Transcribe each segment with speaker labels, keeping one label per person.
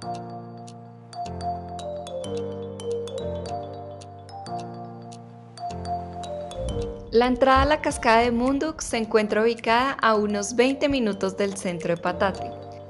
Speaker 1: La entrada a la cascada de Munduk se encuentra ubicada a unos 20 minutos del centro de Patate.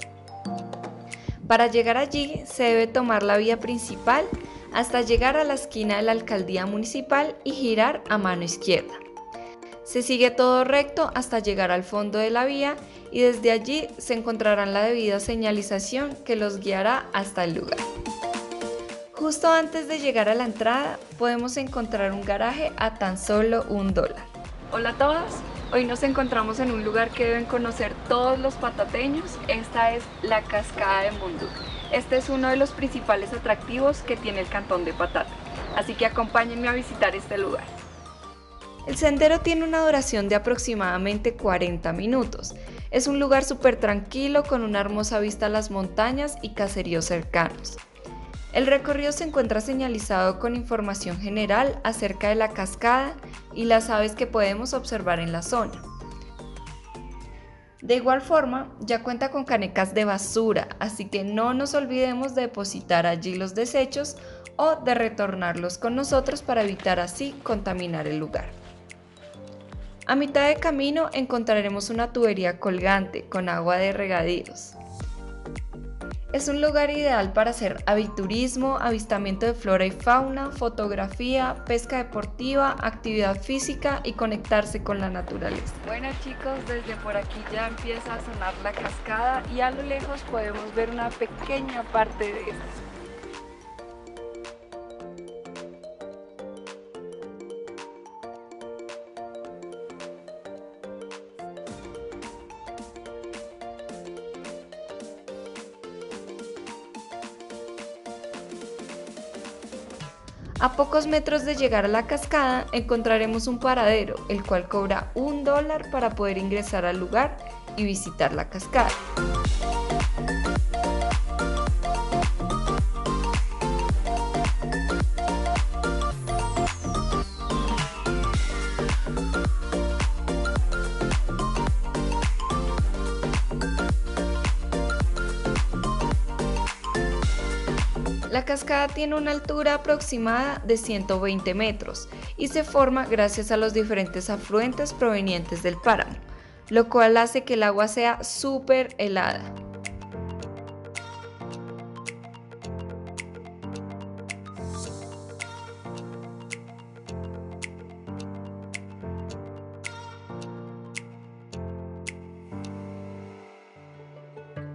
Speaker 1: Para llegar allí se debe tomar la vía principal hasta llegar a la esquina de la alcaldía municipal y girar a mano izquierda. Se sigue todo recto hasta llegar al fondo de la vía y desde allí se encontrarán la debida señalización que los guiará hasta el lugar. Justo antes de llegar a la entrada podemos encontrar un garaje a tan solo $1. Hola a todos, hoy nos encontramos en un lugar que deben conocer todos los patateños. Esta es la Cascada de Munduk. Este es uno de los principales atractivos que tiene el cantón de Patate, así que acompáñenme a visitar este lugar. El sendero tiene una duración de aproximadamente 40 minutos. Es un lugar súper tranquilo con una hermosa vista a las montañas y caseríos cercanos. El recorrido se encuentra señalizado con información general acerca de la cascada y las aves que podemos observar en la zona. De igual forma, ya cuenta con canecas de basura, así que no nos olvidemos de depositar allí los desechos o de retornarlos con nosotros para evitar así contaminar el lugar. A mitad de camino encontraremos una tubería colgante con agua de regadíos. Es un lugar ideal para hacer aviturismo, avistamiento de flora y fauna, fotografía, pesca deportiva, actividad física y conectarse con la naturaleza. Bueno chicos, desde por aquí ya empieza a sonar la cascada y a lo lejos podemos ver una pequeña parte de esta. A pocos metros de llegar a la cascada encontraremos un paradero, el cual cobra $1 para poder ingresar al lugar y visitar la cascada. La cascada tiene una altura aproximada de 120 metros y se forma gracias a los diferentes afluentes provenientes del páramo, lo cual hace que el agua sea súper helada.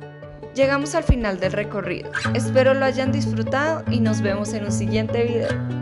Speaker 1: Llegamos al final del recorrido. Espero lo hayan disfrutado y nos vemos en un siguiente video.